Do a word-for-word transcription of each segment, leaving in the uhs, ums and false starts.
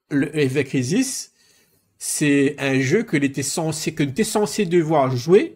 le Ever Crisis, c'est un jeu que l'était censé, que t'es censé devoir jouer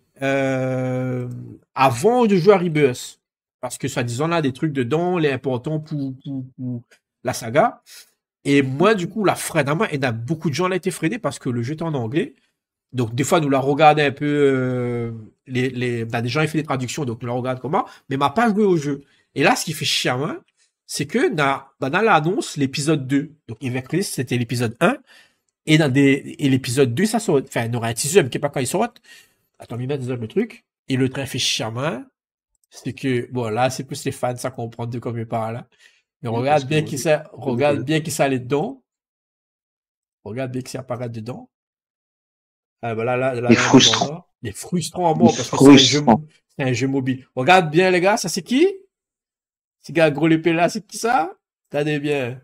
euh, avant de jouer à Rebirth. Parce que, soi-disant, là, des trucs dedans, les importants pour, pour, pour la saga. Et moi, du coup, la frédément, et a beaucoup de gens là été freiné parce que le jeu est en anglais. Donc, des fois, nous la regardons un peu, euh, les, les, bah, des gens, ils font des traductions, donc nous la regardons comment, mais m'a pas joué au jeu. Et là, ce qui fait chier à moi, c'est que, dans, bah, dans l'annonce, l'épisode deux, donc, Ever Crisis, c'était l'épisode un, et dans des, et l'épisode deux, ça sort, enfin, il y aura un teaser, mais qui est pas quand il sort. Attends, il met le truc, et le train fait chier à moi, c'est que, bon, là, c'est plus les fans, ça comprend de comme il parle, là. Mais Oui, regarde parce bien que- qui ça, regarde bien qui ça allait dedans. Regarde bien qui ça apparaît dedans. Ah, bah là, là, là, Les là, frustrants. là, il est frustrant à mort Les parce que c'est un jeu, frustrants. c'est un jeu mobile. Regarde bien, les gars, ça c'est qui? Ce gars gros l'épée là, c'est qui ça? Regardez bien.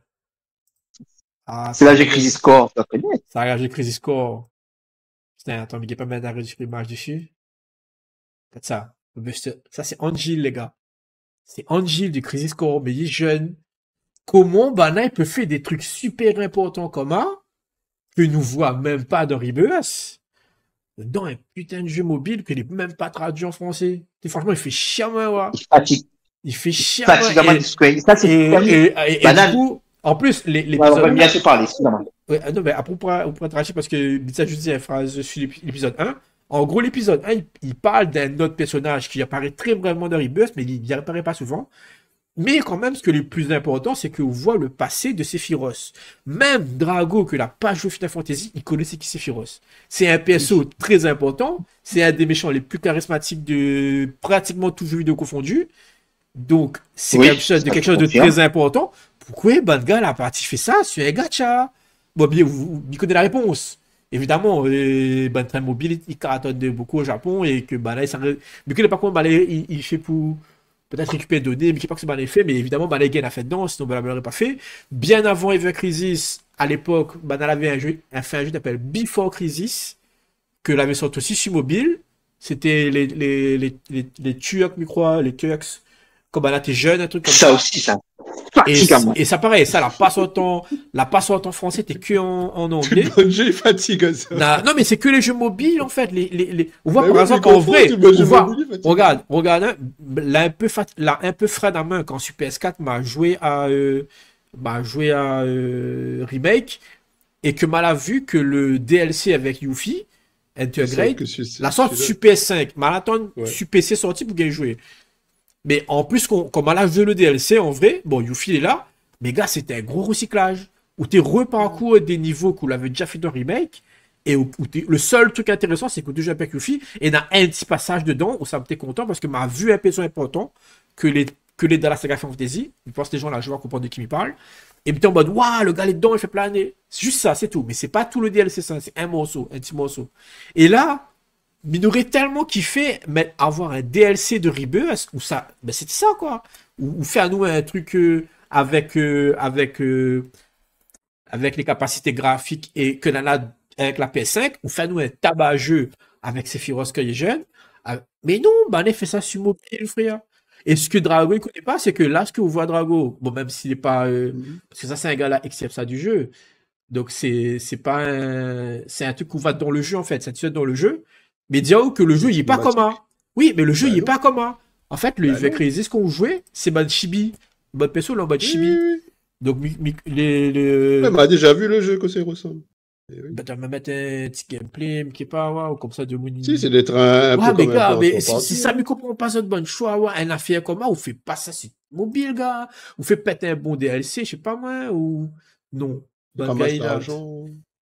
Ah, C'est là ça, j'ai Crisis Score, ça connaît. ça a j'ai Crisis Core. Putain, attends, mais il n'y a pas mettre d'enregistrer l'image dessus. Regarde ça. Ça, c'est Angel, les gars. C'est Angel du Crisis Core, mais il est jeune. Comment Bana il peut faire des trucs super importants comme ça que nous voit même pas dans Rebirth dans un putain de jeu mobile qu'il n'est même pas traduit en français. Et franchement, il fait chier à moi, ouais. Il fatigue. Il fait chier à moi. Fatigue à moi Et, de Square. Ça, c'est et, terminé. et, et, et Banane. du coup, en plus, les- Ouais, on va l'épisode bien se parler, excusez-moi. ouais, ah non, mais après, on pourra, on pourra tracher parce que ça, je dis une phrase sur l'épi- l'épisode un. En gros, l'épisode un, il, il parle d'un autre personnage qui apparaît très brièvement dans Rebirth, mais il n'y apparaît pas souvent. Mais quand même, ce que le plus important, c'est qu'on voit le passé de Sephiroth. Même Drago, que n'a pas joué Final Fantasy, il connaissait qui Sephiroth. C'est un P S O très important. C'est un des méchants les plus charismatiques de pratiquement tous les jeux vidéo confondus. Donc, c'est Oui, quelque chose de, ça, quelque je chose de confirme. très important. Pourquoi Banga a parti fait ça sur un gacha? Bon, bien, vous, vous connaissez la réponse. Évidemment, euh, ben, train mobile, il cartonne de beaucoup au Japon et que ben, là, il s'arrête. Mais que par contre, ben, là, il, il fait pour peut-être récupérer des données, mais je sais pas que c'est ben, fait, mais évidemment, ben, il a fait dedans, sinon ben, il l'aurait pas fait. Bien avant Ever Crisis, à l'époque, ben, elle avait un jeu, elle fait un jeu qui s'appelle Before Crisis, que l'avait sorti aussi sur mobile. C'était les, les, les, les, les Turks, je crois, les Turks. Comme ben, là, t'es jeune, un truc comme Ça ça. aussi, ça. Et, Fatigue à moi. et ça pareil, ça, la passe en la passe en français, t'es que en, en Tout anglais. le bon jeu est fatigué, ça. Na- non, mais c'est que les jeux mobiles, en fait. Les, les, les... On voit, Bah par oui, exemple, mais en comprends, vrai, tout le bon on jeu voit, mobile est fatigué. regarde, regarde, hein, là, un peu, fat... là, un peu frais à main, quand sur P S quatre m'a joué à, euh, m'a joué à euh, Remake, et que m'a vu que le D L C avec Yuffie, Integrate, Que celui- la sorte celui-là. sur P S cinq, m'a attendre Ouais. sur P C sorti pour bien jouer. Mais en plus, qu'on- comme m'a vu le D L C, en vrai, bon, Yuffie est là, mais gars, c'était un gros recyclage. Où t'es reparcours des niveaux qu'on l'avait déjà fait dans Remake. Et où, où t'es- le seul truc intéressant, c'est que tu joues avec Yuffie. Et dans un petit passage dedans où ça me t'est content parce que m'a vu un perso important que les, que les dans la saga Fantasy. Je pense que les gens là, je vais comprendre de qui me parle. Et puis t'es en mode, waouh, le gars est dedans, il fait planer. C'est juste ça, c'est tout. Mais c'est pas tout le D L C, ça. C'est un morceau, un petit morceau. Et là, il aurait tellement kiffé mais avoir un D L C de Rebirth où ça, ben c'était ça quoi. Ou, ou faire nous un truc euh, avec euh, avec euh, avec les capacités graphiques et que l'on a avec la P S cinq, ou faire nous un tabac jeu avec Sephiroth quand il est jeune. Ah, mais non, ben on a fait ça sur mobile, frère. Et ce que Drago ne connaît pas, c'est que là, ce que vous voyez Drago, bon, même s'il n'est pas. euh, Mhm. parce que ça, c'est un gars là qui accepte ça du jeu. Donc, c'est c'est pas un. C'est un truc qu'on va dans le jeu, en fait. C'est un truc dans le jeu. Mais dire que le jeu, il est pas cinématique. commun. Oui, mais le jeu, Bah il est non. pas commun. En fait, le Bah Ever non. Crisis qu'on jouait, c'est mode chibi. Mode perso, là, en mode Oui, chibi. oui, oui. Donc, mi- mi- les. les... Ouais, m'a déjà vu le jeu, que ça ressemble. Eh oui. Bah, tu vas me mettre un petit gameplay qui est pas, ouais, comme ça, de mon Si, c'est d'être un, un Ouais, peu mais comme gars, un mais peu si, partout, si ça hein. me comprend pas ce bon choix, ouais, un affaire comme ça, ou fait pas ça sur mobile, gars. Ou fait péter un bon D L C, je sais pas moi, ou. Non. Ben, gars, Ramasse il a. l'argent.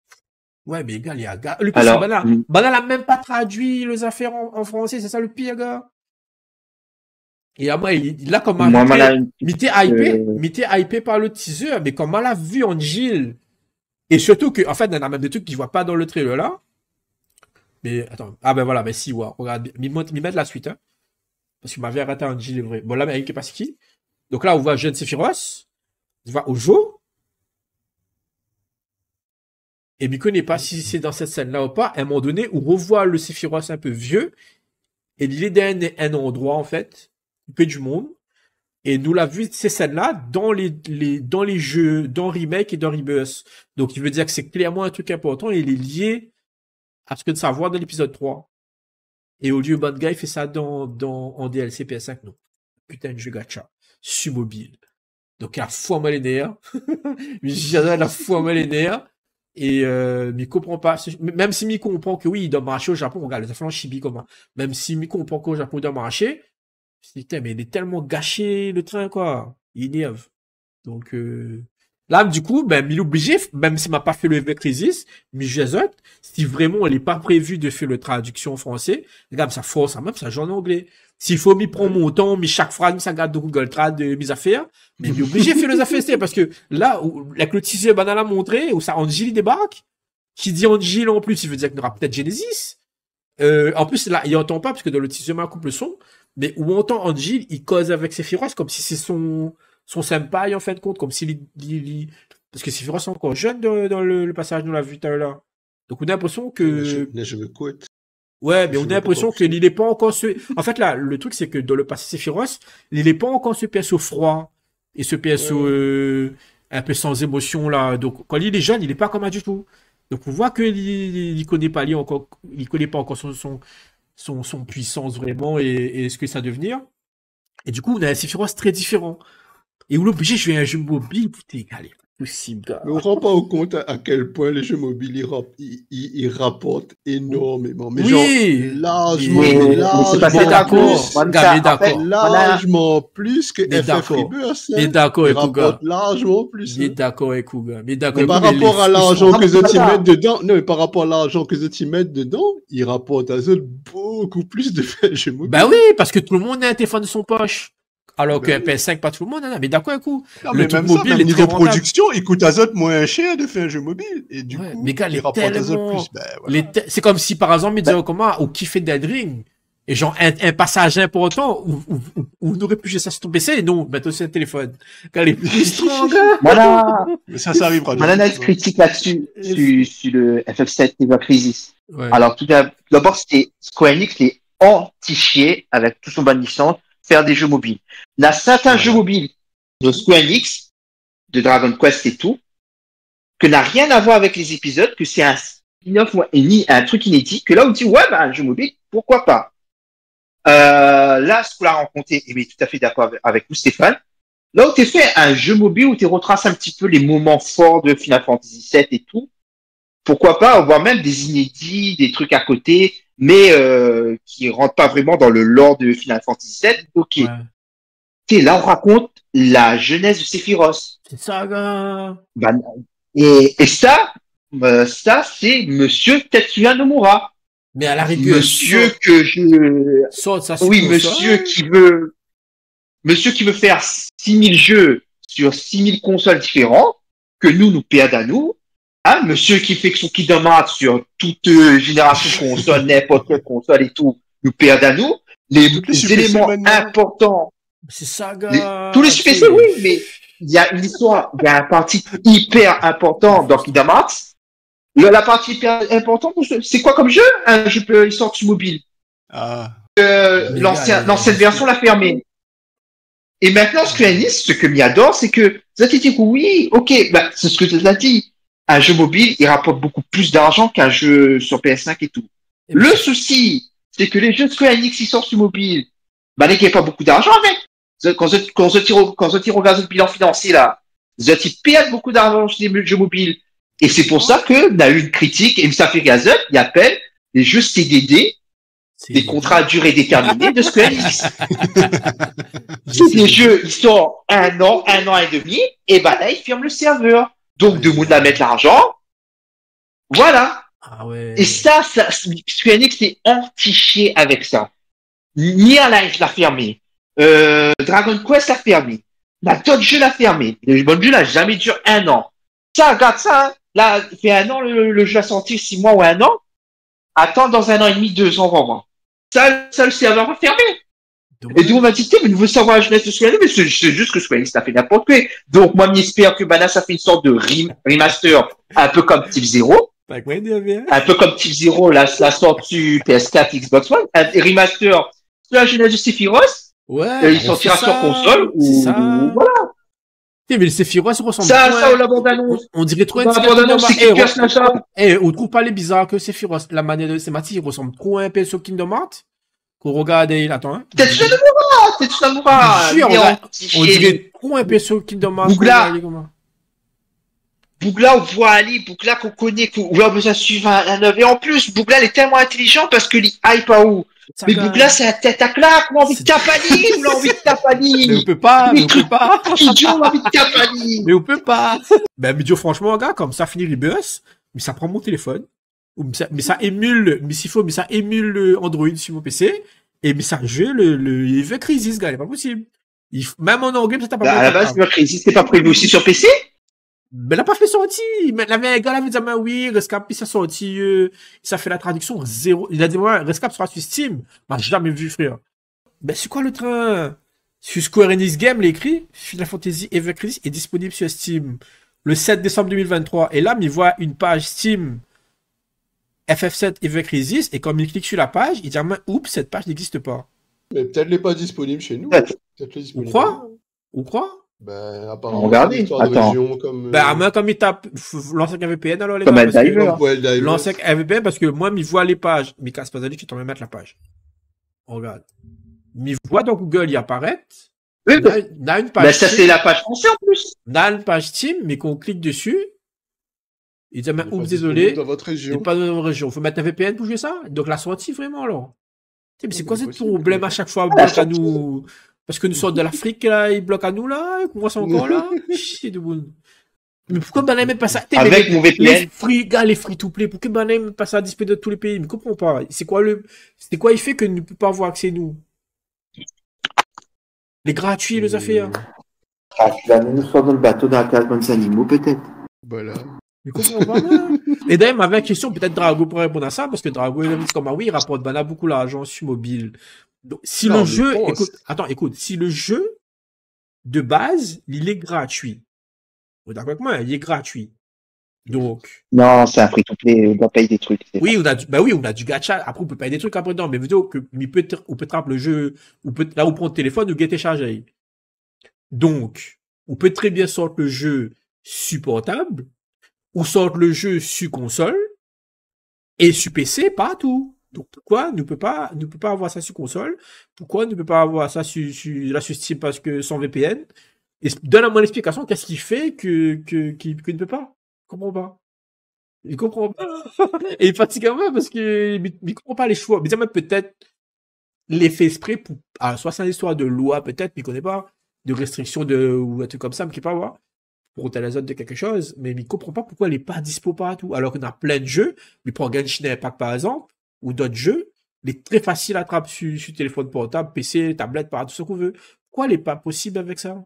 Ouais, mais gars, il y a gars. Le pire, c'est Alors, Bana. mm, Bana n'a même pas traduit les affaires en, en français, c'est ça le pire, gars. Et après, il, il a comme moi, ajouté. mal une Mais petite, t'es hypé, euh, mais t'es hypé par le teaser, mais comme on l'a vu en Gilles. Et surtout que, en fait, il y en a même des trucs que je vois pas dans le trailer là. Mais attends, ah ben voilà, mais si, ouais, regarde, m'y montre- m'y mettre la suite, hein. Parce qu'il m'avait raté un Gilles vrai. Bon, là, mais il est pas qui. Donc là, on voit Jeune Sephiroth, on voit Ojo. Et je connais pas si c'est dans cette scène-là ou pas. À un moment donné, on revoit le Sephiroth un peu vieux. Et il est dans un, un endroit, en fait, peu du monde. Et nous l'a vu ces scènes-là dans les, les, dans les jeux, dans Remake et dans Rebirth. Donc, il veut dire que c'est clairement un truc important et il est lié à ce que de savoir dans l'épisode trois. Et au lieu, Bad Guy fait ça dans, dans, en D L C P S cinq, non. Putain de jeu gacha. Sur mobile. Donc, il a fou mal les nerfs. J'adore la fou mal les nerfs. Et, euh, mais il comprend pas. Même si Miko comprend que oui, il doit marcher au Japon, regarde, les enfants chibi comment. Même si Miko comprend qu'au Japon, il doit marcher, putain, mais il est tellement gâché, le train, quoi. Il énerve. Donc, euh, là, du coup, ben, il est obligé, même s'il m'a pas fait le Event Crisis, mais Jason, si vraiment il n'est pas prévu de faire le traduction en français, regarde, ça force, ça même, ça joue en anglais. S'il faut m'y prendre mon temps, mais chaque phrase, ça garde de Google Trad, de mes affaires, mais il est obligé de faire les affaires, parce que là, où, avec le teaser banal à montrer, où ça, Angel, il débarque, qui dit Angel en plus, il veut dire qu'il y aura peut-être Genesis. Euh, en plus, là, il entend pas, parce que dans le teaser, on coupe le son, mais où on entend Angel, il cause avec Sephiroth, comme si c'est son, son senpai, en fin de compte, comme s'il, il, il, parce que Sephiroth est encore jeune dans, dans le, le passage, nous l'a vu tout à l'heure. Donc, on a l'impression que... Je, je me couette. Ouais, mais on a l'impression qu'il n'est pas encore ce... En fait, là, le truc, c'est que dans le passé Sephiroth, il n'est pas encore ce P S O froid et ce P S O ouais. euh, un peu sans émotion, là. Donc, quand il est jeune, il n'est pas comme ça du tout. Donc, on voit qu'il il connaît pas, lui, encore, il connaît pas encore son, son, son, son puissance vraiment et, et ce que ça va devenir. Et du coup, on a un Sephiroth très différent. Et où l'obligé, je fais un jeu mobile, putain, allez. Possible, gars. Mais on ne rend pas au compte à, à quel point les jeux mobiles ils, rap, ils, ils, ils rapportent énormément. Mais oui, genre, largement, mais, largement, mais d'accord, plus, d'accord. largement plus que F F Rebirth. Mais d'accord, ils rapportent largement plus. Mais hein. d'accord, écoute, mais d'accord. Mais par rapport à l'argent que Zot y mettent dedans, non, mais par rapport à l'argent que Zot y mettent dedans, ils rapportent à Zot beaucoup plus de jeux mobiles. Bah oui, parce que tout le monde a un téléphone de son poche. Alors ben que oui. P S cinq, pas tout le monde, non, mais d'accord, un coup. Non, mais le même mobile, ça, même niveau production, il coûte à Zot moins cher de faire un jeu mobile. Et du ouais, coup, mais gars, il rapporte à Zot plus. Ben, voilà. te... C'est comme si, par exemple, il disait, ben... comment, au kiffé Dead Ring, et genre, un, un passage important, où, où, où, où on aurait pu jouer ça sur ton P C, et non, maintenant c'est un téléphone. Quand les plus strong. Voilà. Mais ça, ça arrivera. Mon analyse critique là-dessus, sur, sur le F F sept Ever Crisis. Ouais. Alors, tout d'abord, c'était Square Enix, les anti-chier avec tout son ban de licence, faire des jeux mobiles. Il y a certains ouais. jeux mobiles de Square Enix, de Dragon Quest et tout, que n'a rien à voir avec les épisodes, que c'est un spin-off ou un truc inédit, que là on dit ouais, bah, un jeu mobile, pourquoi pas. Euh, là, ce qu'on a rencontré, et mais tout à fait d'accord avec, avec vous, Stéphane, là où tu fait un jeu mobile où tu retraces un petit peu les moments forts de Final Fantasy sept et tout, pourquoi pas avoir même des inédits, des trucs à côté, mais euh, qui rentrent pas vraiment dans le lore de Final Fantasy sept. Ok. Ouais. Et là, on raconte la jeunesse de Sephiroth. C'est ça, gars. Bah, et, et ça, euh, ça, c'est Monsieur Tetsuya Nomura. Mais à la rigueur. Monsieur saute. que je... Saute, ça, oui, monsieur ça. qui veut... Monsieur qui veut faire six mille jeux sur six mille consoles différentes, que nous, nous perdons à nous. Hein, monsieur qui fait que son Kingdom Hearts sur toute euh, génération de consoles, n'importe quelle console et tout, nous perd à nous. Les, les éléments importants. C'est ça, gars. Les, tous les Super C, oui, mais il y a une histoire, il y a une partie hyper importante dans Kingdom Hearts. Le, la partie hyper importante, c'est quoi comme jeu? Un jeu qui sort sur mobile. Ah. Euh, l'ancien, l'ancienne version l'a fermé. Et maintenant, Square Enix, ce que m'y adore, c'est que, ça dit oui, ok, bah, c'est ce que tu as dit. Un jeu mobile, il rapporte beaucoup plus d'argent qu'un jeu sur P S cinq et tout. Et le oui. souci, c'est que les jeux de Square Enix, ils sortent sur mobile. Bah, il n'y a pas beaucoup d'argent avec. Quand on quand se tire, quand se tire au gaz de bilan financier, là, ils perdent beaucoup d'argent sur les jeux mobiles. Et c'est pour ça que, on a eu une critique, et ça fait Gazette, il appelle les jeux C D D, des contrats à durée déterminée de Square Enix. C'est des jeux, ils sortent un an, un an et demi, et bah là, ils ferment le serveur. Donc, de monde à mettre l'argent. Voilà. Ah ouais. Et ça, ça, Square Enix est anti-chier avec ça. Nier Life l'a fermé. Euh, Dragon Quest l'a fermé. La d'autres jeux l'a fermé. Le bon jeu n'a jamais duré un an. Ça, regarde ça, hein. Là, il fait un an, le, le jeu a sorti six mois ou un an. Attends, dans un an et demi, deux ans, vraiment. Ça, ça, le serveur va fermer. Et donc, on va dire, mais nous voulons savoir la jeunesse de Square Enix, mais c'est juste que Square Enix a fait n'importe quoi. Donc, moi, j'espère que Bana, ça fait une sorte de rem remaster, un peu comme Type Zero. Un peu comme Type Zero, la, la sortie P S quatre, Xbox One. Un remaster sur la jeunesse de Sephiroth. Ouais. Euh, il sortira c'est sur ça, console ou, c'est ça. ou voilà. Eh, mais le Sephiroth ressemble Ça, trop, ça hein. ou la bande-annonce. On dirait trop un Dans la petit gars bande-annonce, c'est Kingdom qui Hearts. casse la chape. Eh, on trouve pas les bizarres que Sephiroth, la manière de ses matières, il ressemble trop à un perso Kingdom Hearts. Qu'on regarde et il attend, hein. Tetsuya Nomura, Tetsuya Nomura. Je jure, il est on, en a- petit on chien. dirait trop un perso Kingdom Hearts. Bougla. qu'on regarde, comment. Bougla, on voit Ali, Bougla qu'on connaît, qu'on on a besoin de suivre un, un œuvre. Et en plus, Bougla, il est tellement intelligent parce que hype à où. Ça Mais gagne. Bougla, c'est la tête à claque, on a envie de C'est- Tapani, on a envie de Mais on Tapani. peut pas, mais on peut pas. Idiot, on a envie de Tapani. Mais on peut pas. Ben, mais Dieu, franchement, gars, comme ça finit Rebirth, mais ça prend mon téléphone. Ou Mais ça, mais ça émule, mais s'il faut, mais ça émule le Android sur mon P C. Et mais ça joue le, le Ever Crisis, gars, c'est pas possible. Il f- même en anglais, ça t'a pas Bah, à la base, mal. le Crisis, c'était pas prévu aussi sur P C? Mais elle a pas fait sortir. Mais il avait un gars, il avait dit, ah, oui, Rescap, puis ça sorti, euh, ça fait la traduction zéro. Il a dit, ouais, Rescap sera sur Steam. Bah, j'ai jamais vu, frère. Ben, c'est quoi le train? Sur Square Enix Game, l'écrit, Final Fantasy Ever Crisis est disponible sur Steam le sept décembre deux mille vingt-trois. Et là, il voit une page Steam F F sept Ever Crisis, et comme il clique sur la page, il dit, ah, oups, cette page n'existe pas. Mais peut-être n'est pas disponible chez nous. Ouais. Peut-être les Ou disponible. quoi? Ou quoi? Ben, apparemment, Regardez, c'est une histoire de attends. région comme. Ben, à euh, moins comme il tape, f- lance un V P N, alors les Comme gars. un parce que- diver. comme Wild Divers. Lance un V P N parce que moi, il voit les pages. Mais casse pas d'aller, tu t'en vas mettre la page. On regarde. Mais voit dans Google y apparaître. Oui, Il y a, il y a une page. bah, ça, Steam, c'est la page française en plus. il y a une page Steam, mais qu'on clique dessus. Il dit, Il mais n'est pas oups, disponible désolé. Dans votre C'est région. pas dans notre région. Faut mettre un V P N pour jouer ça? Donc la sortie, vraiment, alors. Mais c'est Oh, quoi mais ce possible, problème quoi. à chaque fois? Ah, la Bloque à sortie. nous. Parce que nous sommes de l'Afrique, là, ils bloquent à nous, là. Et moi, c'est encore là. Chier de boule. Mais pourquoi ben même pas ça? T'es, mais Avec les- mon V P Les N. free, gars, les free to play, pourquoi ben même pas ça disponible dans tous les pays? Mais comprends pas. C'est quoi le, c'est quoi il fait que nous ne peut pas avoir accès, nous? Les gratuits, les affaires. Ah, tu vas nous faire dans le bateau dans la case bonnes animaux, peut-être. Voilà. Mais comprends pas, moi. Et d'ailleurs, ma vraie question, peut-être Drago pourrait répondre à ça, parce que Drago, il a dit comme, ah oui, il rapporte ben là beaucoup l'argent sur mobile. Donc, si Non, le mais jeu, pense. écoute, attends, écoute, si le jeu, de base, il est gratuit. Vous êtes d'accord avec moi? Il est gratuit. Donc, Non, c'est un free-to-play, on doit payer des trucs. c'est oui, on a du, bah oui, on a du gacha. Après, on peut payer des trucs après dedans, mais plutôt que, mais peut être, on peut trapper le jeu, ou peut, là, on prend le téléphone, ou télécharger. Donc, on peut très bien sortir le jeu sur portable, ou sortir le jeu sur console, et sur P C, pas tout. Donc, pourquoi ne peut pas, ne peut pas avoir ça sur console? Pourquoi ne peut pas avoir ça sur, sur, là, sur Steam parce que sans V P N? Et donne-moi l'explication, qu'est-ce qui fait que, que, qu'il, qu'il ne peut pas? Je comprends pas. Il comprend pas. Et il fatigue un peu parce que, il, il comprend pas les choix. Mais ça, même peut-être, l'effet esprit pour, ah, soit c'est une histoire de loi, peut-être, mais il connaît pas, de restriction de, ou un truc comme ça, mais qui pas voir, pour la zone de quelque chose, mais il comprend pas pourquoi il est pas dispo partout, alors qu'on a plein de jeux, mais pour Genshin Impact, par exemple, ou d'autres jeux, il est très facile à attraper sur, sur téléphone portable, P C, tablette, par tout ce qu'on veut. Pourquoi il est pas possible avec ça?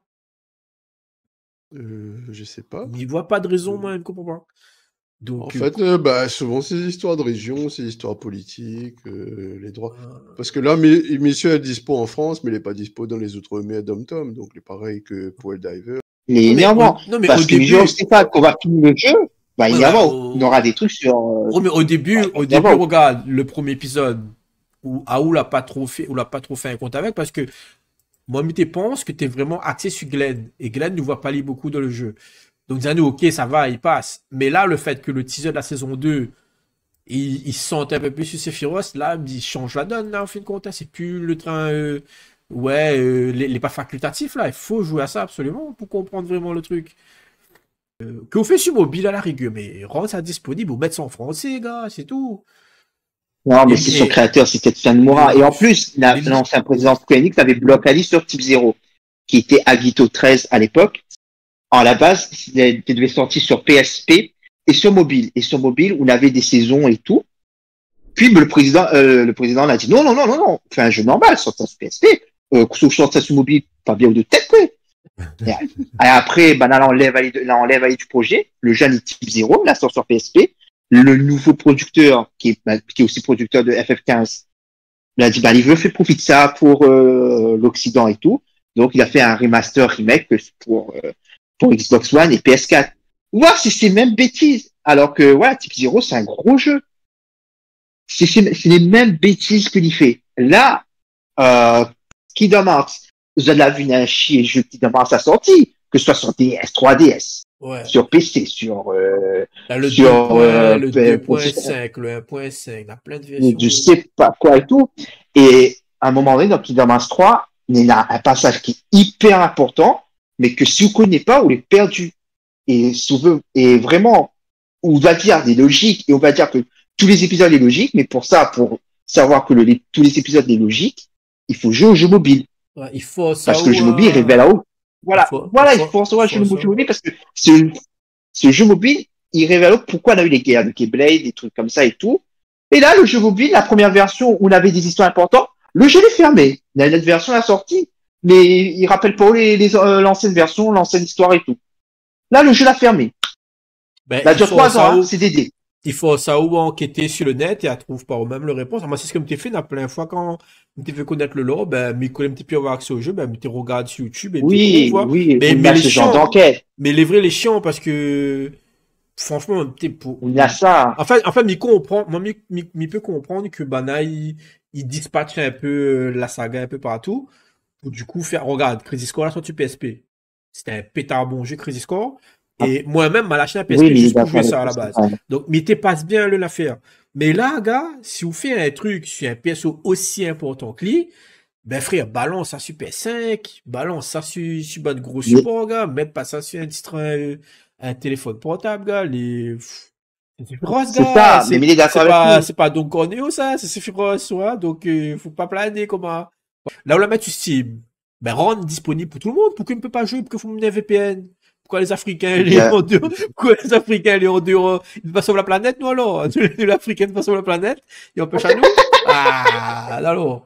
Euh, je sais pas. Il voit pas de raison, moi, il ne comprend pas. Donc, En euh, fait, euh, bah, souvent, c'est des histoires de région, c'est des histoires politiques, euh, les droits. euh, Parce que là, mi- Mission est dispo en France, mais il n'est pas dispo dans les autres mais Dom-Tom. Donc, il est pareil que pour Diver. Il est Non, mais énervant. au- non, mais Parce au que le début- jeu, on sait pas qu'on va finir le jeu. Bah, Ouais, énervant. bah, au- On aura des trucs sur. euh, Oh, mais au début, Ouais, au ça début, va. regarde, le premier épisode, où Aoul a pas trop fait, ou l'a pas trop fait un compte avec, parce que, moi, mais tu penses que t'es vraiment axé sur Glenn, et Glenn ne voit pas aller beaucoup dans le jeu. Donc, disons, ok, ça va, il passe. Mais là, le fait que le teaser de la saison deux, il, il se sente un peu plus sur Sephiroth, là, il change la donne, là, en fin de compte, hein. C'est plus le train, euh, ouais, euh, les, les pas facultatifs, là, il faut jouer à ça, absolument, pour comprendre vraiment le truc. Euh, qu'on fait sur mobile à la rigueur, mais rendre ça disponible ou mettre ça en français, gars, c'est tout. Non, mais Et- c'est et- son créateur, c'est Tetsuya Nomura. et- Et en plus, la- et- l'ancien président Square Enix avait bloqué Ali sur Type Zero, qui était Agito treize à l'époque. À la base, il devait sortir sur P S P et sur mobile. Et sur mobile, on avait des saisons et tout. Puis le président, euh, le président l'a dit non, non, non, non, non, fais un jeu normal, sort ça sur P S P, euh, sort ça sur mobile, pas bien de tête, quoi. Et après, ben là, on enlève Ali, là, on enlève Ali du projet. Le jeune est Type Zero, là, sort sur P S P. Le nouveau producteur, qui est, bah, qui est aussi producteur de F F quinze, il a dit, bah, il veut faire profit de ça pour euh, l'Occident et tout. Donc, il a fait un remaster remake pour, euh, pour Xbox One et P S quatre. Ouais, c'est ces mêmes bêtises. Alors que, ouais, Type Zero, c'est un gros jeu. C'est c'est- c'est les mêmes bêtises qu'il y fait. Là, euh, Kingdom Hearts, vous avez vu un chier jeu Kingdom Hearts a sorti, que ce soit sur D S, trois D S, Ouais. sur P C, sur, euh, Là, le sur, euh, deux point cinq, le un point cinq, il y a plein de versions. je sais pas quoi et tout. Et à un moment donné, dans Kingdom Hearts trois, il y a un passage qui est hyper important, mais que si vous connaissez pas, vous l'avez perdu. Et, si vous voulez, et vraiment, on va dire des logiques, et on va dire que tous les épisodes sont logiques, mais pour ça, pour savoir que le, les, tous les épisodes sont logiques, il faut jouer au jeu mobile. Ouais, il faut ça. Parce que le jeu mobile révèle à haut. Voilà, il faut, voilà, il faut, il faut savoir il faut le jeu mobile parce que ce, ce jeu mobile, il révèle pourquoi on a eu les guerres de Keyblade, des trucs comme ça et tout. Et là, le jeu mobile, la première version où on avait des histoires importantes, le jeu est fermé. Il y a une autre version à la sortie, mais il rappelle pas les, les, euh, l'ancienne version, l'ancienne histoire et tout. Là, le jeu l'a fermé. Ben, là, il dure trois ans, hein, c'est Dédé. Il faut ça ou enquêter sur le net et à trouve par eux-mêmes le réponse. Moi, c'est ce que m'était fait la plein fois quand m'était fait connaître le lore, ben, m'y connaît un petit peu avoir accès au jeu, ben, m'était regarde sur YouTube et oui, tout, oui, mais, mais mais les ce chiants, genre d'enquête. Mais les vrais, les chiants, parce que, franchement, t'es pour. Il y a ça. En fait, en fait, m'y comprend, moi, m'y, m'y, m'y peut comprendre que Bana, il, il dispatche un peu la saga un peu partout. Pour du coup faire, regarde, Crisis Core, là, sur du P S P. C'était un pétard bon jeu, Crisis Core. Et moi-même, m'a lâché un P S P oui, juste pour jouer ça à la base. Donc, mais t'es passe bien le l'affaire. Mais là, gars, si vous faites un truc sur un P S O aussi important que lui, ben frère, balance ça sur P S cinq, balance ça sur, sur un gros support, gars, mettre pas ça sur un distrait, un téléphone portable, gars, les... C'est féroce, gars. C'est ça, c'est, mais c'est pas, c'est pas donc Corneo, ça, c'est féroce, ouais, donc, euh, faut pas planer, comment. Là, on la met sur Steam, ben, rendre disponible pour tout le monde, pourquoi il ne peut pas jouer, pourquoi il faut mener un V P N? Pourquoi les Africains, les yeah. en dehors, pourquoi les Africains, les en dehors, ils passent sur la planète, nous, alors? Les Africains passent sur la planète, ils empêchent à nous? Ah, alors.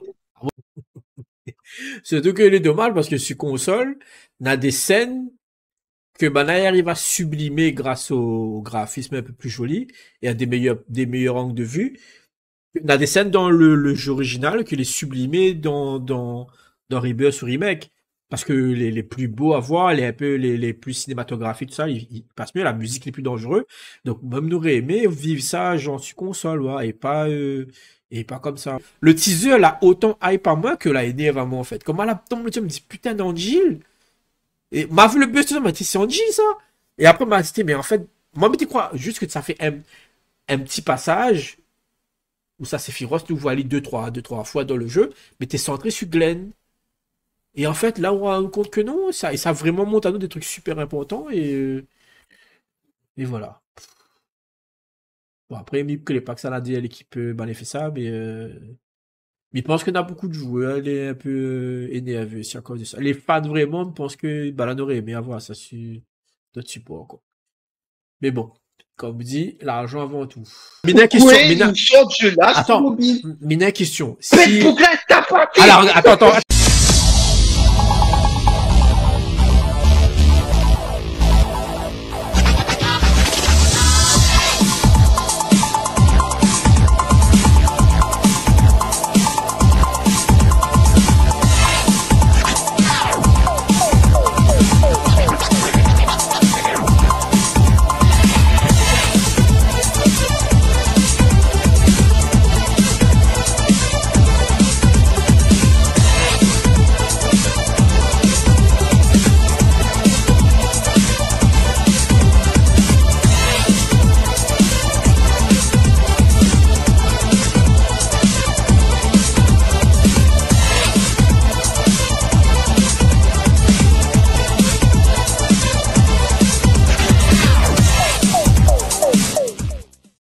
Surtout que les dommage parce que sur console, on a des scènes que Banaï arrive à sublimer grâce au graphisme un peu plus joli et à des meilleurs, des meilleurs angles de vue. On a des scènes dans le, le jeu original que les sublimés dans, dans, dans Rebirth ou Remake. Parce que les, les plus beaux à voir, les un peu, les, les plus cinématographiques, tout ça, ils, ils passent mieux, la musique les plus dangereux. Donc, même nous aurait aimé vivre ça, genre, sur console, ouais, et pas, euh, et pas comme ça. Le teaser, là, autant hype à moi que la énerve à moi, en fait. Comme à la tombe, tu me dis, putain, d'Angile. Et m'a vu le buzz, tu m'a dit, c'est Angile, ça. Et après, m'a dit, mais en fait, moi, mais tu crois, juste que ça fait un, un petit passage, où ça, c'est Firos, tu vois aller deux, trois, deux, trois fois dans le jeu, mais t'es centré sur Glenn. Et en fait, là, on rend compte que non, ça, et ça vraiment monte à nous des trucs super importants, et, euh, et voilà. Bon, après, il que les packs ça l'a dit à l'équipe, euh, ben, elle fait ça, mais, euh, mais je pense qu'on a beaucoup de joueurs, elle est un peu euh, énervée, c'est à cause de ça. Les fans vraiment pensent que, ben, on aurait aimé avoir ça sur d'autres supports, quoi. Mais bon, comme dit, l'argent avant tout. Mina question, ouais, Mina... Attends, Mina question. Si... Alors, attends, attends.